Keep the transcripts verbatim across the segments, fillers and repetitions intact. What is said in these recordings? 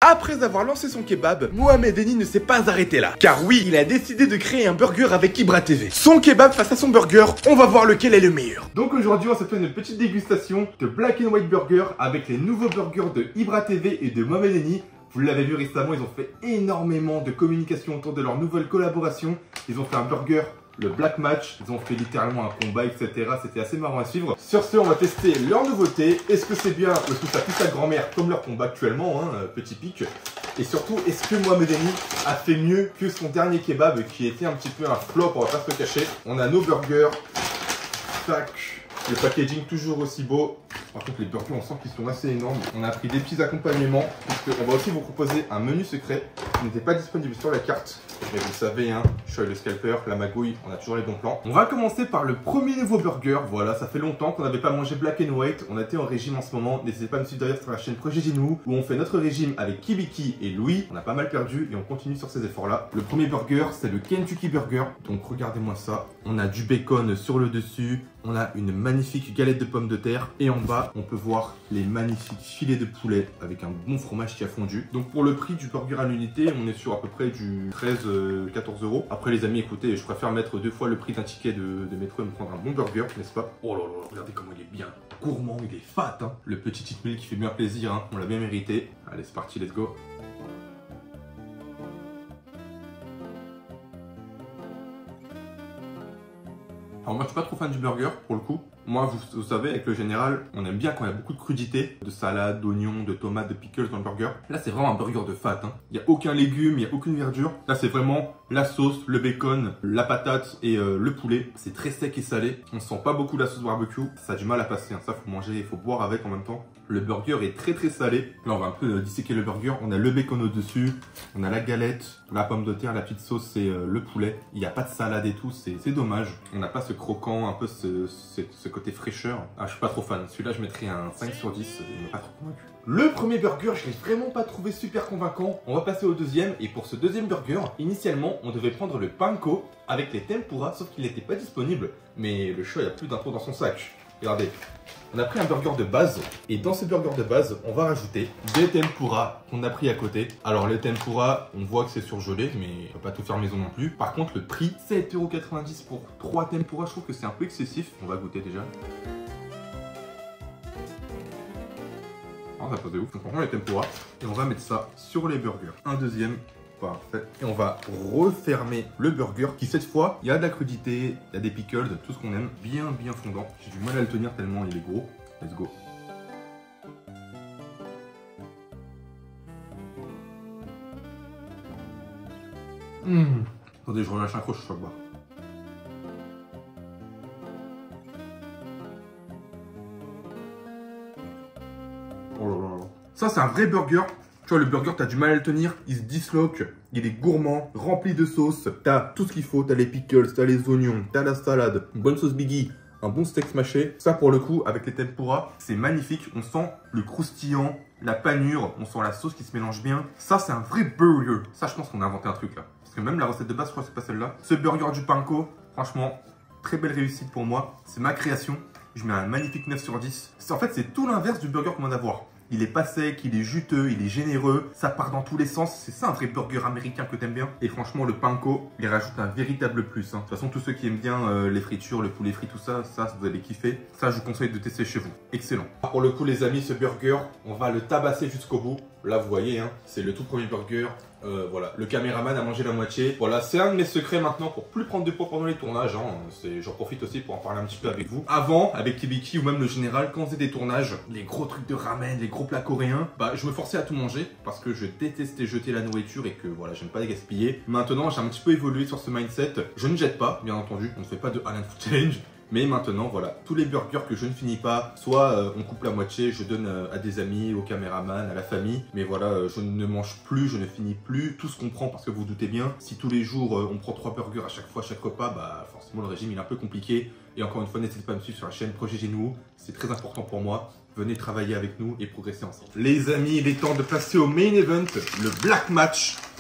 Après avoir lancé son kebab, Mohamed Eni ne s'est pas arrêté là. Car oui, il a décidé de créer un burger avec Ibra T V. Son kebab face à son burger, on va voir lequel est le meilleur. Donc aujourd'hui, on se fait une petite dégustation de Black and White Burger avec les nouveaux burgers de Ibra T V et de Mohamed Eni. Vous l'avez vu récemment, ils ont fait énormément de communication autour de leur nouvelle collaboration. Ils ont fait un burger, le Black Match, ils ont fait littéralement un combat, et cetera. C'était assez marrant à suivre. Sur ce, on va tester leur nouveauté. Est-ce que c'est bien? Est-ce que ça pue sa grand-mère comme leur combat actuellement, hein, petit pic? Et surtout, est-ce que Mohamed Eni a fait mieux que son dernier kebab qui était un petit peu un flop, on va pas se le cacher. On a nos burgers. Tac. Le packaging toujours aussi beau. Par contre, les burgers, on sent qu'ils sont assez énormes. On a pris des petits accompagnements. Puisqu'on va aussi vous proposer un menu secret qui n'était pas disponible sur la carte. Mais vous le savez, hein, je suis le scalper, la magouille, on a toujours les bons plans. On va commencer par le premier nouveau burger. Voilà, ça fait longtemps qu'on n'avait pas mangé Black and White. On a été en régime en ce moment. N'hésitez pas à me suivre d'ailleurs sur la chaîne Projet Genou où on fait notre régime avec Kibiki et Louis. On a pas mal perdu et on continue sur ces efforts-là. Le premier burger, c'est le Kentucky Burger. Donc regardez-moi ça. On a du bacon sur le dessus. On a une magnifique galette de pommes de terre. Et en bas, on peut voir les magnifiques filets de poulet avec un bon fromage qui a fondu. Donc pour le prix du burger à l'unité, on est sur à peu près du treize à quatorze euros. Après les amis, écoutez, je préfère mettre deux fois le prix d'un ticket de, de métro et me prendre un bon burger, n'est-ce pas? Oh là là, regardez comment il est bien gourmand, il est fat, hein. Le petit cheat meal qui fait bien plaisir, hein. On l'a bien mérité. Allez, c'est parti, let's go. Alors moi je suis pas trop fan du burger pour le coup. Moi vous, vous savez avec le général on aime bien quand il y a beaucoup de crudité, de salade, d'oignons, de tomates, de pickles dans le burger. Là c'est vraiment un burger de fat, hein. Il n'y a aucun légume, il n'y a aucune verdure. Là c'est vraiment la sauce, le bacon, la patate et euh, le poulet. C'est très sec et salé. On sent pas beaucoup la sauce barbecue. Ça a du mal à passer, hein. Ça faut manger, il faut boire avec en même temps. Le burger est très très salé. Là on va un peu euh, disséquer le burger. On a le bacon au dessus, on a la galette, la pomme de terre, la petite sauce c'est euh, le poulet. Il n'y a pas de salade et tout, c'est dommage. On n'a pas ce croquant, un peu ce, ce, ce côté fraîcheur. Ah je suis pas trop fan. Celui-là je mettrais un cinq sur dix, il m'a pas trop convaincu. Le premier burger, je l'ai vraiment pas trouvé super convaincant. On va passer au deuxième. Et pour ce deuxième burger, initialement, on devait prendre le panko avec les tempura, sauf qu'il n'était pas disponible. Mais le chat, il a plus d'infos dans son sac. Regardez, on a pris un burger de base. Et dans ce burger de base, on va rajouter des tempura qu'on a pris à côté. Alors les tempura, on voit que c'est surgelé, mais on peut pas tout faire maison non plus. Par contre, le prix, sept euros quatre-vingt-dix pour trois tempura, je trouve que c'est un peu excessif. On va goûter déjà. Ça passe de ouf. Donc on prend les tempura et on va mettre ça sur les burgers. Un deuxième, parfait. Et on va refermer le burger qui cette fois, il y a de la crudité, il y a des pickles, tout ce qu'on aime, bien bien fondant. J'ai du mal à le tenir tellement il est gros. Let's go. Mmh. Attendez, je relâche un croche, je crois que boire. Oh là là là. Ça c'est un vrai burger. Tu vois le burger t'as du mal à le tenir. Il se disloque. Il est gourmand. Rempli de sauce. T'as tout ce qu'il faut. T'as les pickles. T'as les oignons. T'as la salade. Une bonne sauce Biggie. Un bon steak smashé. Ça pour le coup avec les tempura c'est magnifique. On sent le croustillant. La panure. On sent la sauce qui se mélange bien. Ça c'est un vrai burger. Ça je pense qu'on a inventé un truc là. Parce que même la recette de base je crois que c'est pas celle-là. Ce burger du panko. Franchement très belle réussite pour moi. C'est ma création. Je mets un magnifique neuf sur dix. En fait, c'est tout l'inverse du burger qu'on vient d'avoir. Il est pas sec, il est juteux, il est généreux. Ça part dans tous les sens. C'est ça un vrai burger américain que t'aimes bien. Et franchement, le panko, il rajoute un véritable plus. Hein. De toute façon, tous ceux qui aiment bien euh, les fritures, le poulet frit, tout ça, ça, vous allez kiffer. Ça, je vous conseille de tester chez vous. Excellent. Pour le coup, les amis, ce burger, on va le tabasser jusqu'au bout. Là, vous voyez, hein, c'est le tout premier burger. Euh, voilà, le caméraman a mangé la moitié. Voilà, c'est un de mes secrets maintenant pour plus prendre de poids pendant les tournages. Hein. J'en profite aussi pour en parler un petit peu avec vous. Avant, avec Kibiki ou même le général, quand on faisait des tournages, les gros trucs de ramen, les gros plats coréens, bah je me forçais à tout manger parce que je détestais jeter la nourriture et que voilà, j'aime pas les gaspiller. Maintenant, j'ai un petit peu évolué sur ce mindset. Je ne jette pas, bien entendu, on ne fait pas de Island Food Challenge. Mais maintenant, voilà, tous les burgers que je ne finis pas, soit euh, on coupe la moitié, je donne euh, à des amis, au caméraman, à la famille. Mais voilà, euh, je ne mange plus, je ne finis plus tout ce qu'on prend parce que vous, vous doutez bien, si tous les jours euh, on prend trois burgers à chaque fois, à chaque repas, bah forcément le régime il est un peu compliqué. Et encore une fois, n'hésitez pas à me suivre sur la chaîne Projet Genou, c'est très important pour moi. Venez travailler avec nous et progresser ensemble. Les amis, il est temps de passer au main event, le Black Match.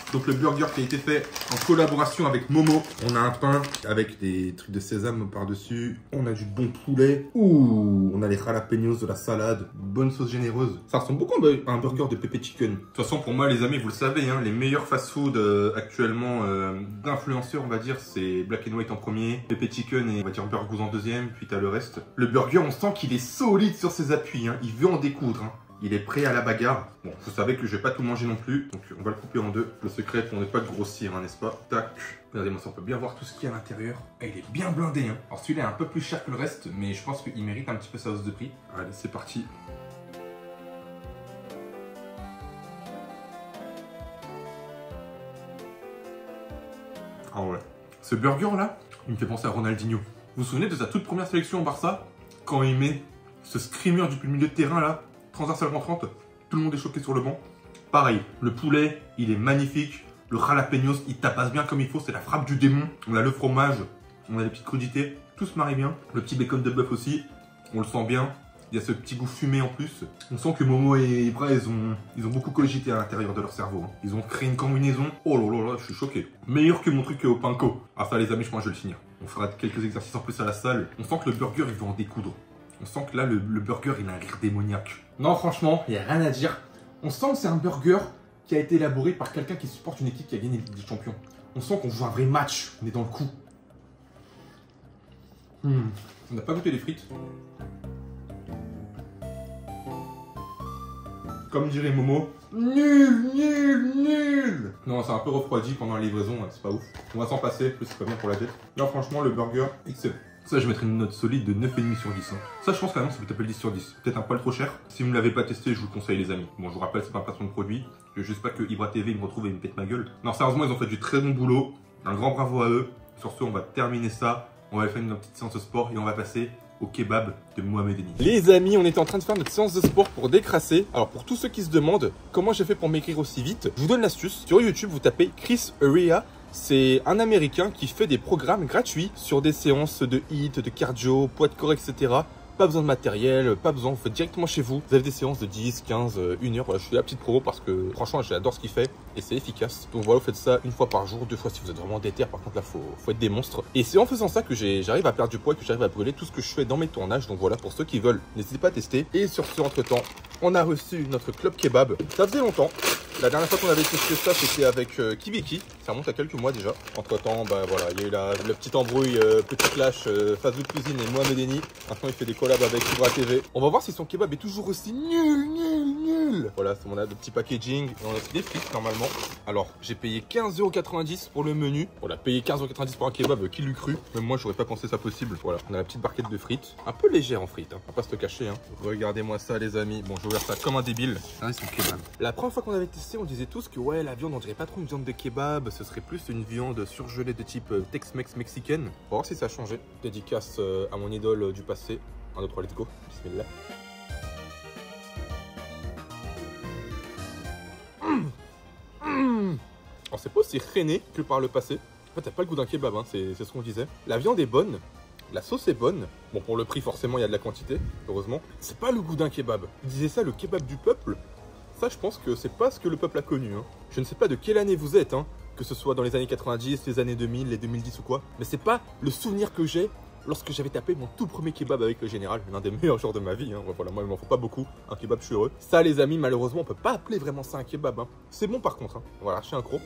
Donc le burger qui a été fait en collaboration avec Momo. On a un pain avec des trucs de sésame par-dessus. On a du bon poulet. Ouh, on a les jalapenos, de la salade, bonne sauce généreuse. Ça ressemble beaucoup à un burger de Pepe Chicken. De toute façon, pour moi, les amis, vous le savez, hein, les meilleurs fast-food euh, actuellement euh, d'influenceurs, on va dire, c'est Black and White en premier, Pepe Chicken et on va dire Burgos en deuxième, puis t'as le reste. Le burger, on sent qu'il est solide sur ses appuis, hein. Il veut en découdre. Hein. Il est prêt à la bagarre. Bon, vous savez que je vais pas tout manger non plus, donc on va le couper en deux. Le secret pour ne pas grossir, hein, n'est-ce pas? Tac. Regardez-moi ça, on peut bien voir tout ce qu'il y a à l'intérieur. Et il est bien blindé, hein. Alors celui-là est un peu plus cher que le reste, mais je pense qu'il mérite un petit peu sa hausse de prix. Allez, c'est parti. Ah ouais. Ce burger-là, il me fait penser à Ronaldinho. Vous vous souvenez de sa toute première sélection au Barça? Quand il met ce screamer depuis le milieu de terrain, là, transversal rentrante, tout le monde est choqué sur le banc. Pareil, le poulet, il est magnifique. Le jalapenos, il tapasse bien comme il faut, c'est la frappe du démon. On a le fromage, on a les petites crudités, tout se marie bien. Le petit bacon de bœuf aussi, on le sent bien. Il y a ce petit goût fumé en plus. On sent que Momo et Ibra, ils ont, ils ont beaucoup cogité à l'intérieur de leur cerveau. Hein. Ils ont créé une combinaison. Oh là là là, je suis choqué. Meilleur que mon truc au Panko. Ah ça les amis, je pense que je vais le finir. On fera quelques exercices en plus à la salle. On sent que le burger, il va en découdre. On sent que là, le, le burger, il a un rire démoniaque. Non, franchement, il n'y a rien à dire. On sent que c'est un burger qui a été élaboré par quelqu'un qui supporte une équipe qui a gagné la Ligue des Champions. On sent qu'on joue un vrai match. On est dans le coup. Hmm. On n'a pas goûté les frites. Comme dirait Momo, nul, nul, nul. Non, c'est un peu refroidi pendant la livraison, c'est pas ouf. On va s'en passer, plus c'est pas bien pour la tête. Non, franchement, le burger, excellent. Ça, je mettrais une note solide de neuf virgule cinq sur dix. Hein. Ça, je pense qu'à non, ça peut taper le dix sur dix. Peut-être un poil trop cher. Si vous ne l'avez pas testé, je vous le conseille, les amis. Bon, je vous rappelle, c'est pas un patron de produit. Je veux juste pas que Ibra T V me retrouve et me pète ma gueule. Non, sérieusement, ils ont fait du très bon boulot. Un grand bravo à eux. Sur ce, on va terminer ça. On va faire une petite séance de sport et on va passer au kebab de Mohamed Eni. Les amis, on était en train de faire notre séance de sport pour décrasser. Alors pour tous ceux qui se demandent comment j'ai fait pour m'écrire aussi vite, je vous donne l'astuce. Sur YouTube, vous tapez Chris Area. C'est un Américain qui fait des programmes gratuits sur des séances de hit, de cardio, poids de corps, et cetera. Pas besoin de matériel, pas besoin, vous faites directement chez vous. Vous avez des séances de dix, quinze, une heure. Voilà, je fais la petite promo parce que franchement, j'adore ce qu'il fait et c'est efficace. Donc voilà, vous faites ça une fois par jour, deux fois si vous êtes vraiment déter. Par contre, là, faut, faut être des monstres. Et c'est en faisant ça que j'arrive à perdre du poids et que j'arrive à brûler tout ce que je fais dans mes tournages. Donc voilà, pour ceux qui veulent, n'hésitez pas à tester. Et sur ce, entre-temps, on a reçu notre club kebab. Ça faisait longtemps. La dernière fois qu'on avait testé ça, c'était avec euh, Kibiki. Ça remonte à quelques mois déjà. Entre temps, bah voilà, il y a eu la, le petit embrouille, euh, petit clash, euh, Fast Food Cuisine et Mohamed Eni. Maintenant, il fait des collabs avec Ibra T V. On va voir si son kebab est toujours aussi nul, nul, nul. Voilà, on a le petit packaging. Et on a aussi des frites normalement. Alors, j'ai payé quinze euros quatre-vingt-dix pour le menu. On a payé quinze euros quatre-vingt-dix pour un kebab, euh, qui l'eût cru. Même moi, j'aurais pas pensé ça possible. Voilà, on a la petite barquette de frites. Un peu légère en frites, hein. On va pas se le cacher. Hein. Regardez-moi ça, les amis. Bon, je vais ouvrir ça comme un débile. Ah, c'est un kebab. La première fois qu'on avait testé, on disait tous que ouais, la viande, on dirait pas trop une viande de kebab. Ce serait plus une viande surgelée de type euh, Tex-Mex mexicaine. On va voir si ça a changé. Dédicace euh, à mon idole euh, du passé. un, deux, trois, let's go. Bismillah. Mmh. Mmh. Alors, c'est pas aussi rené que par le passé. En fait, t'as pas le goût d'un kebab, hein, c'est ce qu'on disait. La viande est bonne. La sauce est bonne. Bon, pour le prix, forcément, il y a de la quantité, heureusement. C'est pas le goût d'un kebab. Je disais ça, le kebab du peuple. Ça, je pense que c'est pas ce que le peuple a connu. Hein. Je ne sais pas de quelle année vous êtes, hein, que ce soit dans les années quatre-vingt-dix, les années deux mille, les deux mille dix ou quoi. Mais c'est pas le souvenir que j'ai lorsque j'avais tapé mon tout premier kebab avec le général. L'un des meilleurs jours de ma vie. Hein. Voilà, moi, il m'en faut pas beaucoup. Un kebab, je suis heureux. Ça, les amis, malheureusement, on peut pas appeler vraiment ça un kebab. Hein. C'est bon, par contre. Hein. On va lâcher un croc.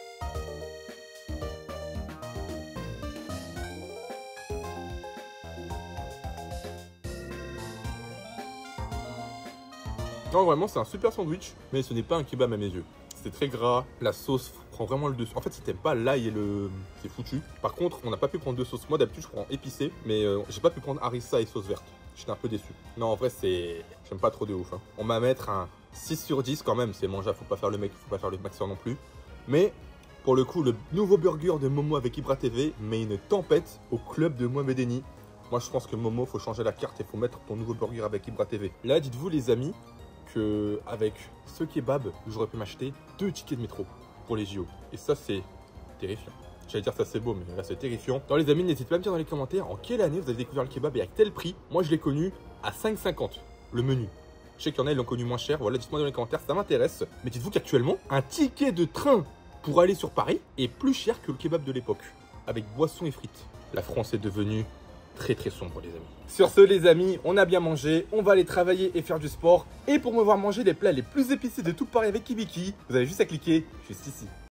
Non, vraiment, c'est un super sandwich, mais ce n'est pas un kebab à mes yeux. C'est très gras, la sauce prend vraiment le dessus. En fait, si t'aimes pas l'ail et le... c'est foutu. Par contre, on n'a pas pu prendre deux sauces. Moi, d'habitude, je prends épicé, mais euh, j'ai pas pu prendre harissa et sauce verte. J'étais un peu déçu. Non, en vrai, c'est... j'aime pas trop de ouf. Hein. On va mettre un six sur dix quand même. C'est mangeable, faut pas faire le mec, faut pas faire le maxeur non plus. Mais, pour le coup, le nouveau burger de Momo avec Ibra T V met une tempête au club de Mohamed Eni. Moi, je pense que Momo, faut changer la carte et faut mettre ton nouveau burger avec Ibra T V. Là, dites-vous, les amis, que avec ce kebab, j'aurais pu m'acheter deux tickets de métro pour les J O. Et ça, c'est terrifiant. J'allais dire ça c'est beau, mais là c'est terrifiant. Alors les amis, n'hésitez pas à me dire dans les commentaires en quelle année vous avez découvert le kebab et à quel prix. Moi, je l'ai connu à cinq cinquante, le menu. Je sais qu'il y en a, ils l'ont connu moins cher. Voilà, dites-moi dans les commentaires, ça m'intéresse. Mais dites-vous qu'actuellement, un ticket de train pour aller sur Paris est plus cher que le kebab de l'époque, avec boissons et frites. La France est devenue très très sombre, les amis. Sur ce, les amis, on a bien mangé, on va aller travailler et faire du sport. Et pour me voir manger les plats les plus épicés de tout Paris avec Kibiki, vous avez juste à cliquer juste ici.